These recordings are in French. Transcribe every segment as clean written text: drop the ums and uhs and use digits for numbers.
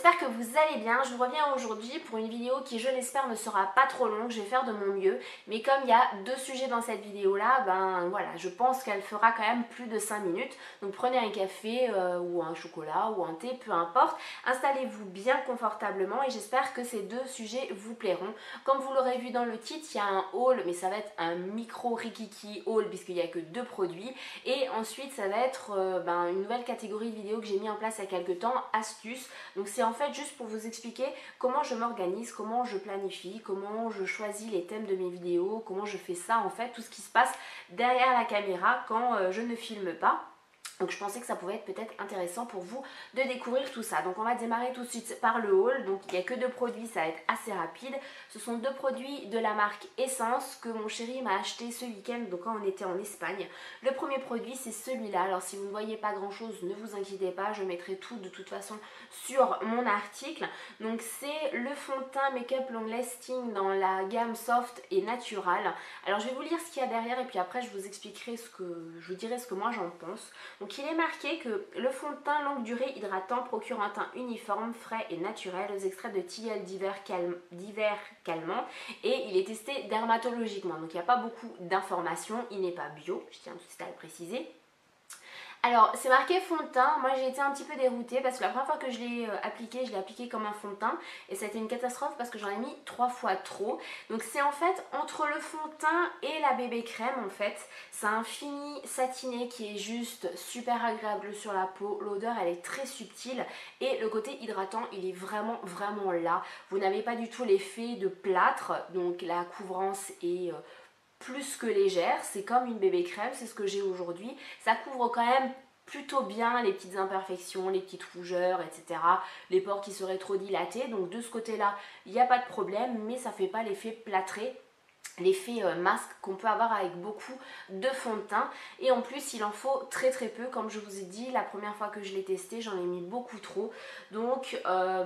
j'espère que vous allez bien. Je vous reviens aujourd'hui pour une vidéo qui, je l'espère, ne sera pas trop longue. Je vais faire de mon mieux. Mais comme il y a deux sujets dans cette vidéo-là, ben voilà, je pense qu'elle fera quand même plus de 5 minutes. Donc prenez un café ou un chocolat ou un thé, peu importe. Installez-vous bien confortablement et j'espère que ces deux sujets vous plairont. Comme vous l'aurez vu dans le titre, il y a un haul, mais ça va être un micro Rikiki haul puisqu'il n'y a que deux produits. Et ensuite, ça va être une nouvelle catégorie de vidéos que j'ai mis en place il y a quelques temps, astuces. Donc c'est en fait juste pour vous expliquer comment je m'organise, comment je planifie, comment je choisis les thèmes de mes vidéos, comment je fais ça en fait, tout ce qui se passe derrière la caméra quand je ne filme pas. Donc je pensais que ça pouvait être peut-être intéressant pour vous de découvrir tout ça. Donc on va démarrer tout de suite par le haul. Donc il n'y a que deux produits, ça va être assez rapide. Ce sont deux produits de la marque Essence que mon chéri m'a acheté ce week-end, donc quand on était en Espagne. Le premier produit c'est celui-là. Alors si vous ne voyez pas grand chose, ne vous inquiétez pas, je mettrai tout de toute façon sur mon article. Donc c'est le fond de teint Make-up Long Lasting dans la gamme Soft et Natural. Alors je vais vous lire ce qu'il y a derrière et puis après je vous expliquerai je vous dirai ce que moi j'en pense. Donc il est marqué que le fond de teint longue durée hydratant procure un teint uniforme, frais et naturel aux extraits de tilleul divers calmants et il est testé dermatologiquement. Donc il n'y a pas beaucoup d'informations, il n'est pas bio, je tiens tout de suite à le préciser. Alors c'est marqué fond de teint, moi j'ai été un petit peu déroutée parce que la première fois que je l'ai appliqué, je l'ai appliqué comme un fond de teint et ça a été une catastrophe parce que j'en ai mis 3 fois trop. Donc c'est en fait entre le fond de teint et la bébé crème en fait, c'est un fini satiné qui est juste super agréable sur la peau, l'odeur elle est très subtile et le côté hydratant il est vraiment là. Vous n'avez pas du tout l'effet de plâtre, donc la couvrance est plus que légère, c'est comme une bébé crème, c'est ce que j'ai aujourd'hui. Ça couvre quand même plutôt bien les petites imperfections, les petites rougeurs, etc. Les pores qui seraient trop dilatés, donc de ce côté-là, il n'y a pas de problème, mais ça ne fait pas l'effet plâtré, l'effet masque qu'on peut avoir avec beaucoup de fond de teint. Et en plus il en faut très peu, comme je vous ai dit la première fois que je l'ai testé j'en ai mis beaucoup trop, donc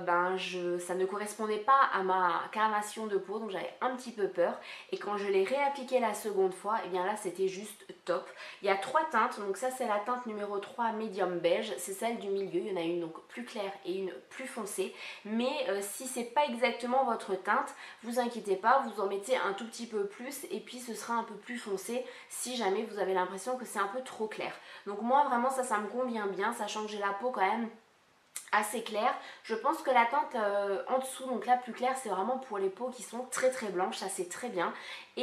ça ne correspondait pas à ma carnation de peau, donc j'avais un petit peu peur et quand je l'ai réappliqué la seconde fois, et bien là c'était juste top. Il y a 3 teintes, donc ça c'est la teinte numéro 3 médium beige, c'est celle du milieu, il y en a une donc plus claire et une plus foncée, mais si c'est pas exactement votre teinte, vous inquiétez pas, vous en mettez un tout petit peu plus et puis ce sera un peu plus foncé si jamais vous avez l'impression que c'est un peu trop clair. Donc moi vraiment ça me convient bien, sachant que j'ai la peau quand même assez claire. Je pense que la teinte en dessous, donc la plus claire, c'est vraiment pour les peaux qui sont très blanches, ça c'est très bien. Et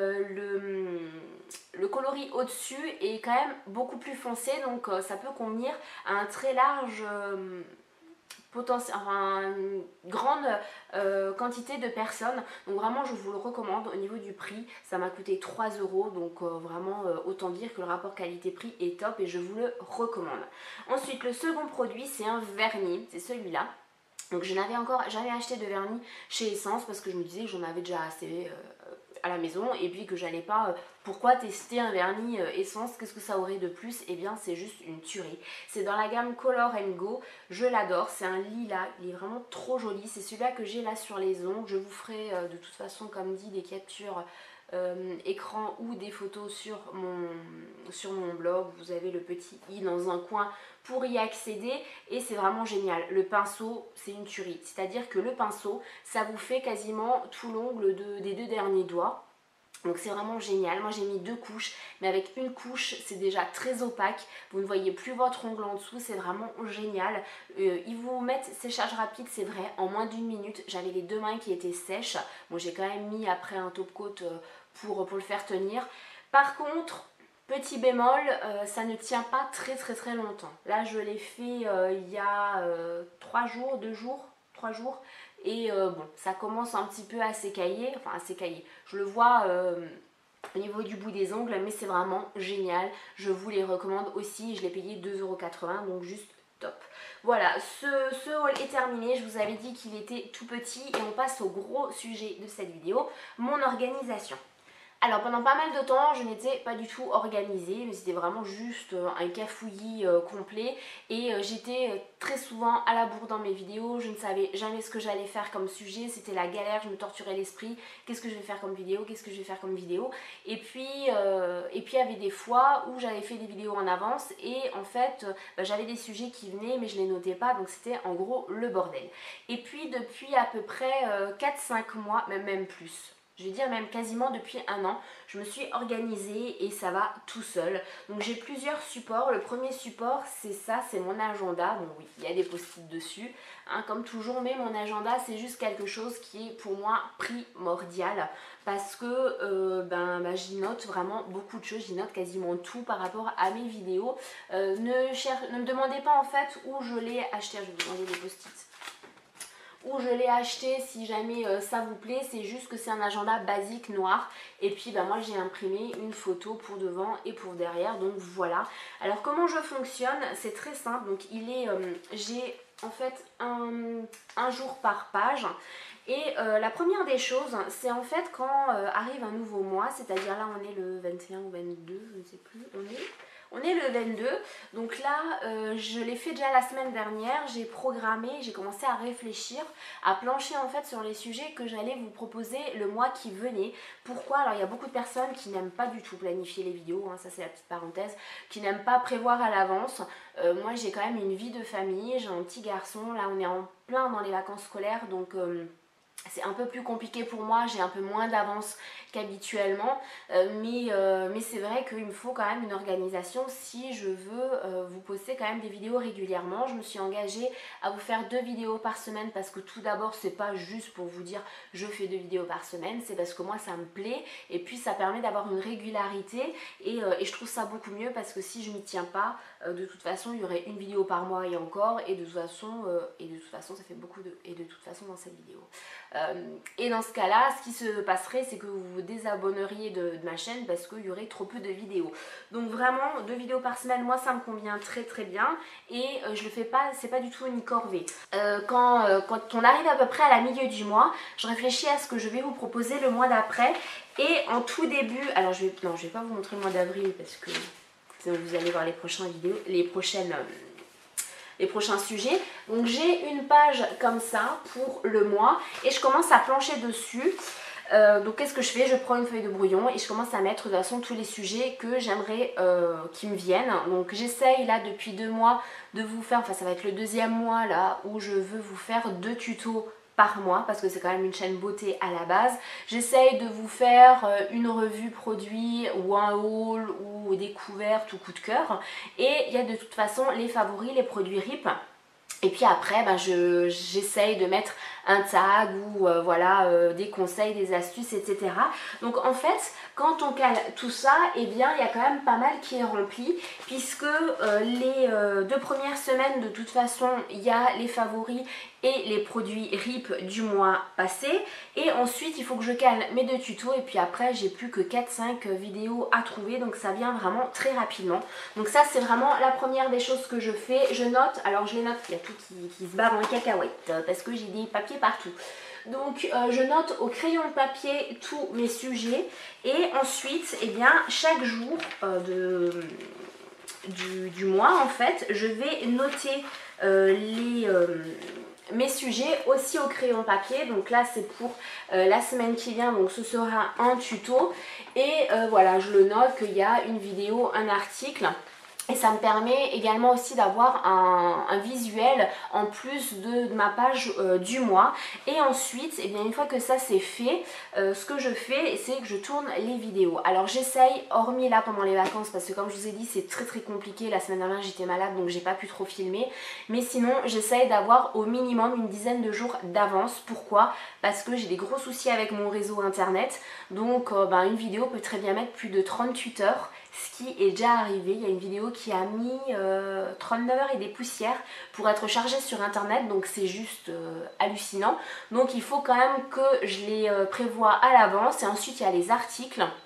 le coloris au-dessus est quand même beaucoup plus foncé, donc ça peut convenir à un très large une grande quantité de personnes, donc vraiment je vous le recommande. Au niveau du prix ça m'a coûté 3 €, donc vraiment autant dire que le rapport qualité-prix est top et je vous le recommande. Ensuite le second produit c'est un vernis, c'est celui-là. Donc je n'avais encore jamais acheté de vernis chez Essence parce que je me disais que j'en avais déjà assez à la maison et puis que j'allais pas, pourquoi tester un vernis Essence, qu'est-ce que ça aurait de plus? Et bien c'est juste une tuerie. C'est dans la gamme Color Go, je l'adore, c'est un lilas, il est vraiment trop joli, c'est celui-là que j'ai là sur les ongles. Je vous ferai de toute façon comme dit des captures écran ou des photos sur mon blog. Vous avez le petit i dans un coin pour y accéder et c'est vraiment génial. Le pinceau c'est une tuerie, c'est à dire que le pinceau ça vous fait quasiment tout l'ongle des 2 derniers doigts. Donc c'est vraiment génial. Moi j'ai mis 2 couches, mais avec une couche c'est déjà très opaque, vous ne voyez plus votre ongle en dessous, c'est vraiment génial. Ils vous mettent séchage rapide, c'est vrai, en moins d'1 minute. J'avais les 2 mains qui étaient sèches, bon j'ai quand même mis après un top coat pour le faire tenir. Par contre, petit bémol, ça ne tient pas très longtemps. Là je l'ai fait il y a 3 jours, 2 jours, 3 jours. Et bon, ça commence un petit peu à s'écailler, enfin à s'écailler. Je le vois au niveau du bout des ongles, mais c'est vraiment génial. Je vous les recommande aussi. Je l'ai payé 2,80 €, donc juste top. Voilà, ce haul est terminé. Je vous avais dit qu'il était tout petit et on passe au gros sujet de cette vidéo, mon organisation. Alors pendant pas mal de temps je n'étais pas du tout organisée, mais c'était vraiment juste un cafouillis complet et j'étais très souvent à la bourre dans mes vidéos, je ne savais jamais ce que j'allais faire comme sujet, c'était la galère, je me torturais l'esprit, qu'est-ce que je vais faire comme vidéo, qu'est-ce que je vais faire comme vidéo, et puis il y avait des fois où j'avais fait des vidéos en avance et en fait j'avais des sujets qui venaient mais je les notais pas, donc c'était en gros le bordel. Et puis depuis à peu près 4-5 mois, même plus, je vais dire même quasiment depuis un an, je me suis organisée et ça va tout seul. Donc j'ai plusieurs supports. Le premier support c'est ça, c'est mon agenda. Bon oui, il y a des post-it dessus, hein, comme toujours, mais mon agenda c'est juste quelque chose qui est pour moi primordial parce que j'y note vraiment beaucoup de choses, j'y note quasiment tout par rapport à mes vidéos. Ne me demandez pas en fait où je l'ai acheté, je vais vous demander des post-it. Où je l'ai acheté, si jamais ça vous plaît, c'est juste que c'est un agenda basique noir et puis moi j'ai imprimé une photo pour devant et pour derrière, donc voilà. Alors comment je fonctionne, c'est très simple, donc j'ai en fait un jour par page. Et la première des choses, c'est en fait quand arrive un nouveau mois, c'est-à-dire là on est le 21 ou 22, je ne sais plus, on est le 22, donc là je l'ai fait déjà la semaine dernière, j'ai programmé, j'ai commencé à réfléchir, à plancher en fait sur les sujets que j'allais vous proposer le mois qui venait. Pourquoi? Alors il y a beaucoup de personnes qui n'aiment pas du tout planifier les vidéos, hein, ça c'est la petite parenthèse, qui n'aiment pas prévoir à l'avance. Moi j'ai quand même une vie de famille, j'ai un petit garçon, là on est en plein dans les vacances scolaires, donc c'est un peu plus compliqué pour moi, j'ai un peu moins d'avance qu'habituellement, mais c'est vrai qu'il me faut quand même une organisation si je veux vous poster quand même des vidéos régulièrement. Je me suis engagée à vous faire 2 vidéos par semaine parce que tout d'abord c'est pas juste pour vous dire je fais 2 vidéos par semaine, c'est parce que moi ça me plaît et puis ça permet d'avoir une régularité et je trouve ça beaucoup mieux parce que si je m'y tiens pas, de toute façon il y aurait une vidéo par mois et encore et de toute façon ça fait beaucoup et de toute façon dans cette vidéo. Et dans ce cas là ce qui se passerait c'est que vous vous désabonneriez de ma chaîne parce qu'il y aurait trop peu de vidéos. Donc vraiment 2 vidéos par semaine, moi ça me convient très très bien et je le fais pas, c'est pas du tout une corvée. Quand on arrive à peu près à la milieu du mois, je réfléchis à ce que je vais vous proposer le mois d'après et en tout début, alors je vais pas vous montrer le mois d'avril parce que vous allez voir les prochaines vidéos, les prochains sujets. Donc j'ai une page comme ça pour le mois et je commence à plancher dessus. Donc qu'est-ce que je fais? Je prends une feuille de brouillon et je commence à mettre de toute façon tous les sujets que j'aimerais qui me viennent. Donc j'essaye là depuis 2 mois de vous faire, enfin ça va être le 2e mois là où je veux vous faire 2 tutos par mois parce que c'est quand même une chaîne beauté à la base. J'essaye de vous faire une revue produit ou un haul ou découverte ou coup de cœur et il y a de toute façon les favoris, les produits RIP. Et puis après, j'essaye de mettre un tag ou des conseils, des astuces, etc. Donc en fait, quand on cale tout ça, eh bien, il y a quand même pas mal qui est rempli puisque les 2 premières semaines, de toute façon, il y a les favoris et les produits RIP du mois passé. Et ensuite, il faut que je cale mes 2 tutos et puis après, j'ai plus que 4-5 vidéos à trouver. Donc ça vient vraiment très rapidement. Donc ça, c'est vraiment la première des choses que je fais. Je note, alors je les note, il y a tout qui se barre en cacahuète parce que j'ai des papiers partout. Donc je note au crayon de papier tous mes sujets et ensuite, eh bien, chaque jour du mois, en fait, je vais noter mes sujets aussi au crayon papier. Donc là c'est pour la semaine qui vient, donc ce sera un tuto et voilà, je le note qu'il y a une vidéo, un article. Et ça me permet également aussi d'avoir un visuel en plus de ma page du mois. Et ensuite, eh bien, une fois que ça c'est fait, ce que je fais, c'est que je tourne les vidéos. Alors j'essaye, hormis là pendant les vacances, parce que comme je vous ai dit, c'est très très compliqué. La semaine dernière j'étais malade, donc j'ai pas pu trop filmer. Mais sinon, j'essaye d'avoir au minimum une dizaine de jours d'avance. Pourquoi? Parce que j'ai des gros soucis avec mon réseau internet. Donc une vidéo peut très bien mettre plus de 38 heures. Ce qui est déjà arrivé, il y a une vidéo qui a mis 39 heures et des poussières pour être chargée sur internet, donc c'est juste hallucinant. Donc il faut quand même que je les prévoie à l'avance et ensuite il y a les articles.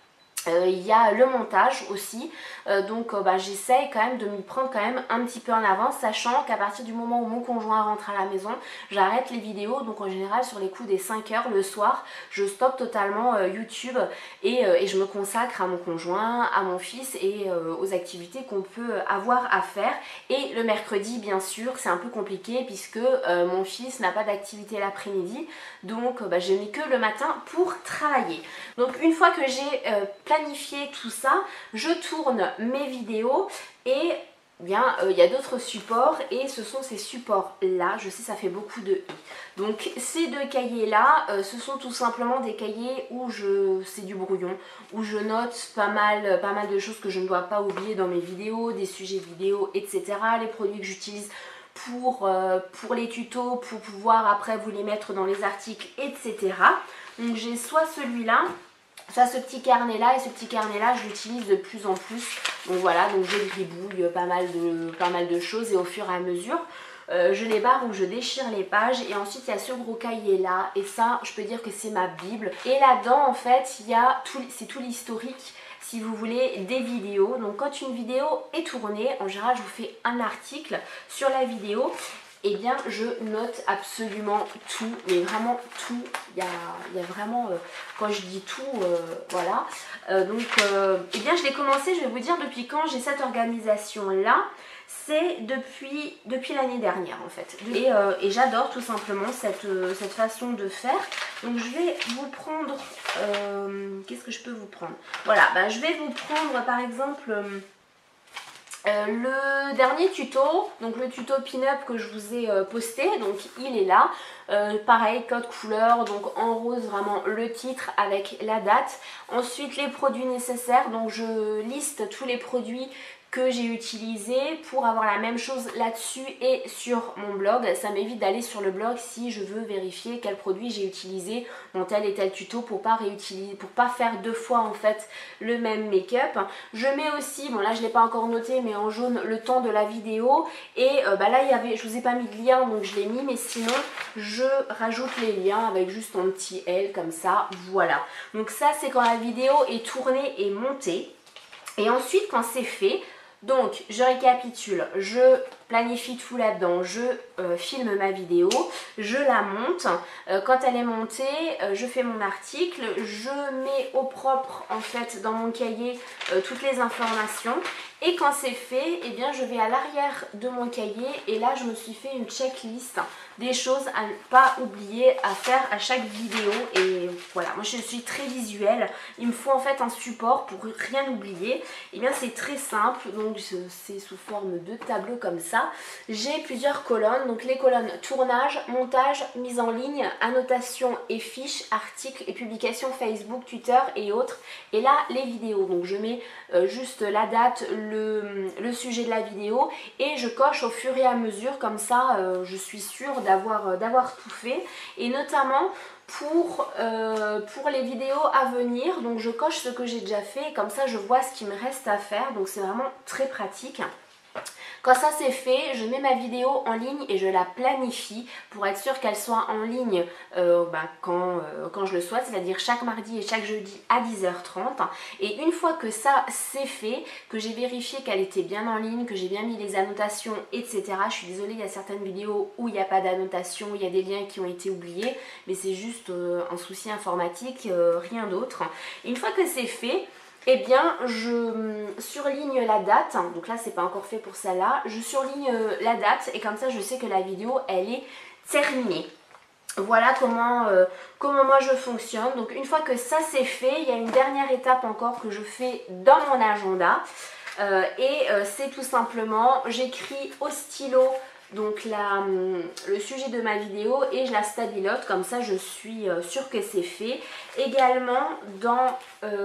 Il y a le montage aussi, donc j'essaye quand même de m'y prendre quand même un petit peu en avance, sachant qu'à partir du moment où mon conjoint rentre à la maison, j'arrête les vidéos. Donc en général sur les coups des 5 heures le soir, je stoppe totalement YouTube et je me consacre à mon conjoint, à mon fils et aux activités qu'on peut avoir à faire. Et le mercredi bien sûr c'est un peu compliqué puisque mon fils n'a pas d'activité l'après-midi, donc je n'ai que le matin pour travailler. Donc une fois que j'ai planifié tout ça, je tourne mes vidéos et bien il y a d'autres supports et ce sont ces supports là, je sais ça fait beaucoup de i. Donc ces deux cahiers là, ce sont tout simplement des cahiers où c'est du brouillon, où je note pas mal de choses que je ne dois pas oublier dans mes vidéos, des sujets vidéo, etc. Les produits que j'utilise pour les tutos, pour pouvoir après vous les mettre dans les articles, etc. Donc j'ai soit celui-là, soit ce petit carnet là, et ce petit carnet là je l'utilise de plus en plus. Donc voilà, donc je gribouille pas mal de choses et au fur et à mesure je les barre ou je déchire les pages. Et ensuite il y a ce gros cahier là, et ça je peux dire que c'est ma bible. Et là-dedans en fait il y a c'est tout l'historique, si vous voulez, des vidéos. Donc quand une vidéo est tournée, en général je vous fais un article sur la vidéo. Et eh bien je note absolument tout, mais vraiment tout. Il y a vraiment, quand je dis tout, voilà. Eh bien je l'ai commencé, je vais vous dire depuis quand j'ai cette organisation là. C'est depuis l'année dernière en fait. Et j'adore tout simplement cette façon de faire. Donc je vais vous prendre, qu'est-ce que je peux vous prendre? Voilà, je vais vous prendre par exemple le dernier tuto, donc le tuto pin-up que je vous ai posté, donc il est là. Pareil, code couleur, donc en rose vraiment le titre avec la date. Ensuite les produits nécessaires, donc je liste tous les produits que j'ai utilisé pour avoir la même chose là-dessus et sur mon blog. Ça m'évite d'aller sur le blog si je veux vérifier quel produit j'ai utilisé dans tel et tel tuto pour pas faire deux fois en fait le même make-up. Je mets aussi, bon là je l'ai pas encore noté, mais en jaune le temps de la vidéo. Et là je vous ai pas mis de lien donc je l'ai mis, mais sinon je rajoute les liens avec juste un petit L comme ça, voilà. Donc ça c'est quand la vidéo est tournée et montée. Et ensuite quand c'est fait, donc je récapitule, je planifie tout là-dedans, je filme ma vidéo, je la monte, quand elle est montée, je fais mon article, je mets au propre en fait dans mon cahier toutes les informations. Et quand c'est fait, eh bien je vais à l'arrière de mon cahier et là je me suis fait une checklist des choses à ne pas oublier à faire à chaque vidéo. Et voilà, moi je suis très visuelle, il me faut en fait un support pour rien oublier. Et bien c'est très simple, donc c'est sous forme de tableau comme ça. J'ai plusieurs colonnes, donc les colonnes tournage, montage, mise en ligne, annotation et fiches, articles et publications Facebook, Twitter et autres. Et là les vidéos, donc je mets juste la date, le sujet de la vidéo et je coche au fur et à mesure, comme ça je suis sûre d'avoir tout fait. Et notamment pour les vidéos à venir, donc je coche ce que j'ai déjà fait et comme ça je vois ce qui me reste à faire, donc c'est vraiment très pratique. Quand ça c'est fait, je mets ma vidéo en ligne et je la planifie pour être sûre qu'elle soit en ligne quand je le souhaite, c'est-à-dire chaque mardi et chaque jeudi à 10h30. Et une fois que ça c'est fait, que j'ai vérifié qu'elle était bien en ligne, que j'ai bien mis les annotations, etc. Je suis désolée, il y a certaines vidéos où il n'y a pas d'annotation, il y a des liens qui ont été oubliés, mais c'est juste un souci informatique, rien d'autre. Une fois que c'est fait, eh bien je surligne la date, donc là c'est pas encore fait pour celle-là, je surligne la date et comme ça je sais que la vidéo elle est terminée. Voilà comment moi je fonctionne. Donc une fois que ça c'est fait, il y a une dernière étape encore que je fais dans mon agenda c'est tout simplement, j'écris au stylo donc le sujet de ma vidéo et je la stabilote, comme ça je suis sûre que c'est fait. Également dans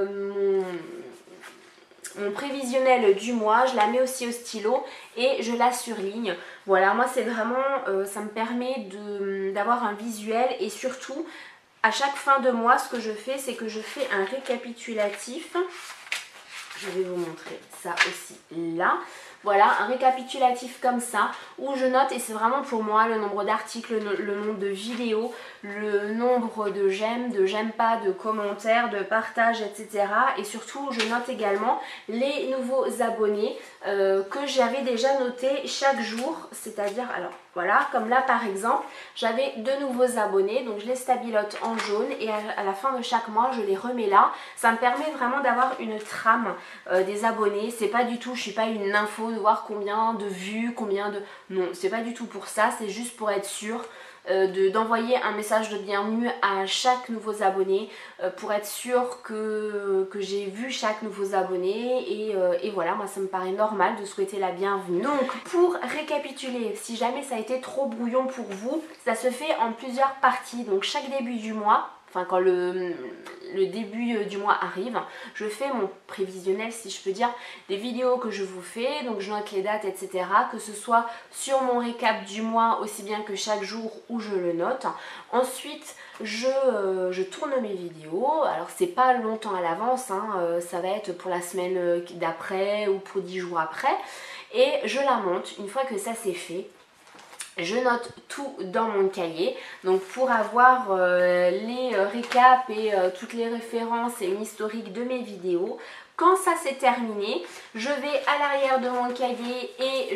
mon prévisionnel du mois, je la mets aussi au stylo et je la surligne. Voilà, moi c'est vraiment, ça me permet d'avoir un visuel et surtout à chaque fin de mois ce que je fais c'est que je fais un récapitulatif. Je vais vous montrer ça aussi là. Voilà, un récapitulatif comme ça où je note, et c'est vraiment pour moi le nombre d'articles, le nombre de vidéos, le nombre de j'aime pas, de commentaires, de partages, etc. Et surtout je note également les nouveaux abonnés que j'avais déjà notés chaque jour, c'est-à-dire, alors voilà, comme là par exemple, j'avais 2 nouveaux abonnés, donc je les stabilote en jaune et à la fin de chaque mois je les remets là. Ça me permet vraiment d'avoir une trame des abonnés. C'est pas du tout, je suis pas une info de voir combien de vues, combien de... Non, c'est pas du tout pour ça, c'est juste pour être sûr d'envoyer un message de bienvenue à chaque nouveau abonné pour être sûr que j'ai vu chaque nouveau abonné et voilà, moi ça me paraît normal de souhaiter la bienvenue. Donc pour récapituler, si jamais ça a été trop brouillon pour vous, ça se fait en plusieurs parties. Donc chaque début du mois, enfin quand le début du mois arrive, je fais mon prévisionnel, si je peux dire, des vidéos que je vous fais, donc je note les dates, etc. Que ce soit sur mon récap du mois aussi bien que chaque jour où je le note. Ensuite je tourne mes vidéos, alors c'est pas longtemps à l'avance, hein, ça va être pour la semaine d'après ou pour 10 jours après, et je la monte. Une fois que ça c'est fait, je note tout dans mon cahier, donc pour avoir les récaps et toutes les références et une historique de mes vidéos. Quand ça c'est terminé, je vais à l'arrière de mon cahier et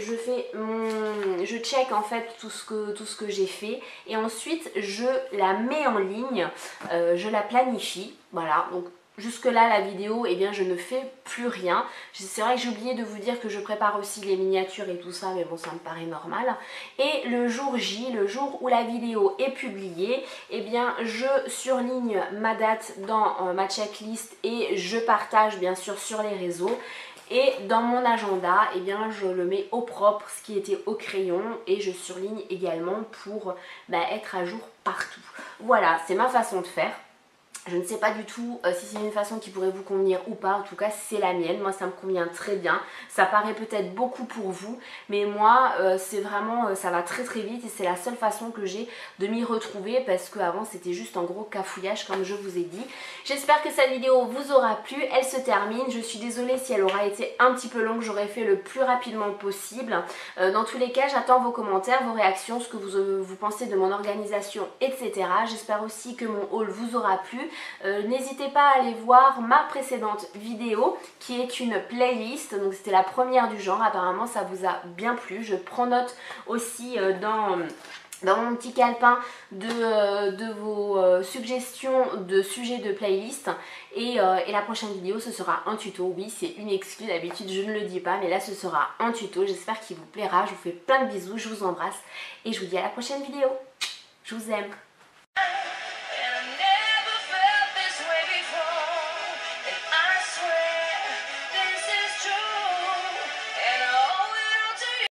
je check en fait tout ce que j'ai fait, et ensuite je la mets en ligne, je la planifie, voilà. Donc jusque là la vidéo, eh bien je ne fais plus rien. C'est vrai que j'ai oublié de vous dire que je prépare aussi les miniatures et tout ça, mais bon ça me paraît normal. Et le jour J, le jour où la vidéo est publiée, eh bien je surligne ma date dans ma checklist et je partage bien sûr sur les réseaux. Et dans mon agenda, eh bien, je le mets au propre, ce qui était au crayon, et je surligne également pour être à jour partout. Voilà, c'est ma façon de faire. Je ne sais pas du tout si c'est une façon qui pourrait vous convenir ou pas, en tout cas c'est la mienne, moi ça me convient très bien. Ça paraît peut-être beaucoup pour vous, mais moi c'est vraiment, ça va très très vite et c'est la seule façon que j'ai de m'y retrouver, parce qu'avant c'était juste un gros cafouillage comme je vous ai dit. J'espère que cette vidéo vous aura plu, elle se termine, je suis désolée si elle aura été un petit peu longue, j'aurais fait le plus rapidement possible. Dans tous les cas j'attends vos commentaires, vos réactions, ce que vous pensez de mon organisation, etc. J'espère aussi que mon haul vous aura plu. N'hésitez pas à aller voir ma précédente vidéo qui est une playlist, donc c'était la première du genre, apparemment ça vous a bien plu. Je prends note aussi dans mon petit calepin de vos suggestions de sujets de playlist, et la prochaine vidéo ce sera un tuto. Oui, c'est une excuse, d'habitude je ne le dis pas, mais là ce sera un tuto. J'espère qu'il vous plaira, je vous fais plein de bisous, je vous embrasse et je vous dis à la prochaine vidéo. Je vous aime.